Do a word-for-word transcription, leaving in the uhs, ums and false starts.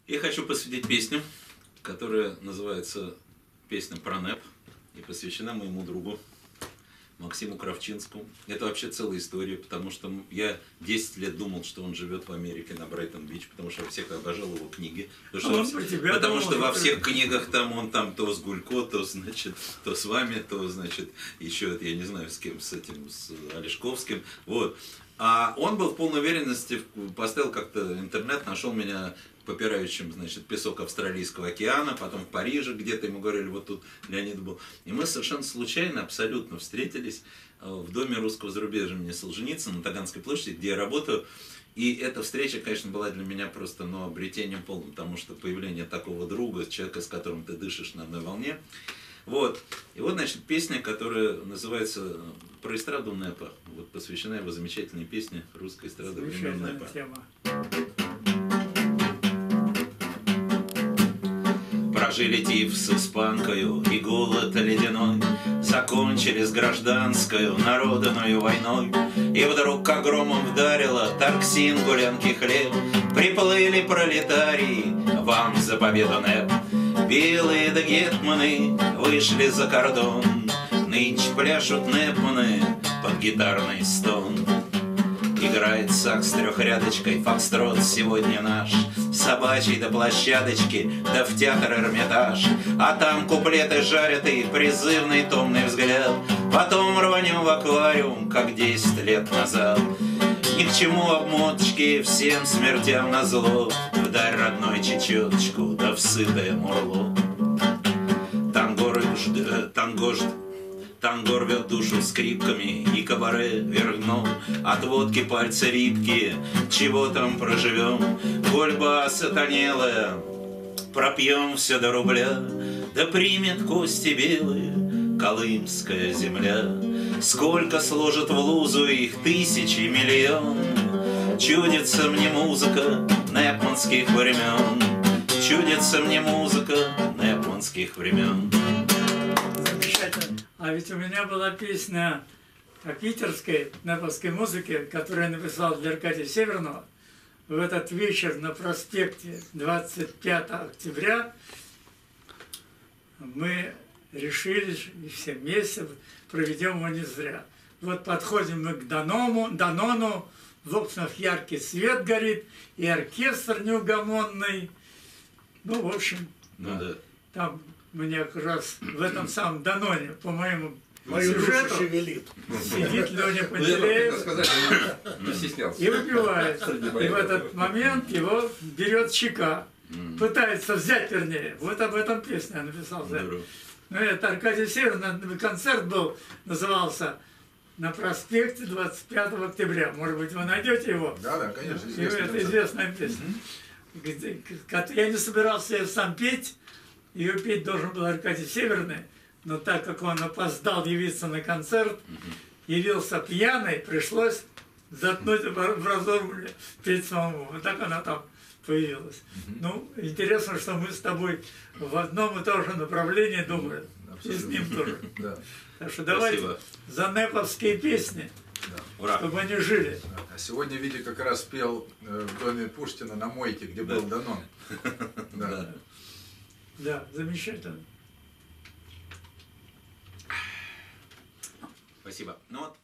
Я хочу посвятить песню, которая называется «Песня про НЭП» и посвящена моему другу Максиму Кравчинскому. Это вообще целая история, потому что я десять лет думал, что он живет в Америке на Брайтон-Бич, потому что я всех обожал его книги. Потому, что, потому думал, что во всех книгах там он там то с Гулько, то, значит, то с вами, то, значит, еще, я не знаю, с кем, с этим, с Олешковским. Вот. А он был в полной уверенности, поставил как-то интернет, нашел меня попирающим, значит, песок Австралийского океана, потом в Париже где-то ему говорили, вот тут Леонид был. И мы совершенно случайно, абсолютно встретились в доме русского зарубежья имени Солженицына на Таганской площади, где я работаю. И эта встреча, конечно, была для меня просто, ну, обретением полным, потому что появление такого друга, человека, с которым ты дышишь на одной волне. Вот. И вот, значит, песня, которая называется «Про эстраду НЭПа», вот, посвящена его замечательной песне русской эстрады времен НЭПа. Тема. Прожили тиф с испанкою и голод ледяной, закончили с гражданскою народною войной. И вдруг как громом вдарило Торксин, Гулянки, хлеб. Приплыли пролетарии, вам за победу НЭП. Белые да гетманы вышли за кордон, нынче пляшут непманы под гитарный стон. Играет сакс трехрядочкой, фокстрот сегодня наш, собачий до площадочки, да в театр Эрмитаж. А там куплеты жарятый, призывный томный взгляд. Потом рванем в аквариум, как десять лет назад. Ни к чему обмоточки, всем смертям назло. Вдарь родной чечеточку, да в сытое мурло. Танго жд, танго жд. Танго рвет душу скрипками, и кабаре вверх дном. От водки пальцы рибкие, чего там проживем? Гольба сатанелая, пропьем все до рубля. Да примет кости белые колымская земля. Сколько сложат в лузу их тысячи, миллион. Чудится мне музыка непманских времен. Чудится мне музыка непманских времен. Замечательно. А ведь у меня была песня о питерской нэповской музыке, которую я написал для Аркадия Северного. В этот вечер на проспекте двадцать пятого октября мы решили, и все вместе проведем его не зря. Вот подходим мы к Даному, Данону, в окнах яркий свет горит, и оркестр неугомонный. Ну, в общем, ну, да. Там мне как раз в этом самом Даноне, по моему Мою сюжету, шевелит. сидит Леня Пантелеев и выпивает. И в этот момент его берет чека. Пытается взять, вернее. Вот об этом песня я написал. Ну, это Аркадий Северный, концерт был, назывался «На проспекте двадцать пятого октября». Может быть, вы найдете его? Да, да, конечно. И это известная песня. Я не собирался ее сам петь. Ее петь должен был Аркадий Северный. Но так как он опоздал явиться на концерт, явился пьяный, пришлось заткнуть в разорву петь самому. Вот так она там появилась. Ну, интересно, что мы с тобой в одном и том же направлении думаем. И с ним тоже. Да. Так что давайте Спасибо. за нэповские песни, да. чтобы они жили. А сегодня Витя как раз пел в доме Пушкина на мойке, где был Данон. Да. Да, замечательно. Спасибо. Ну вот.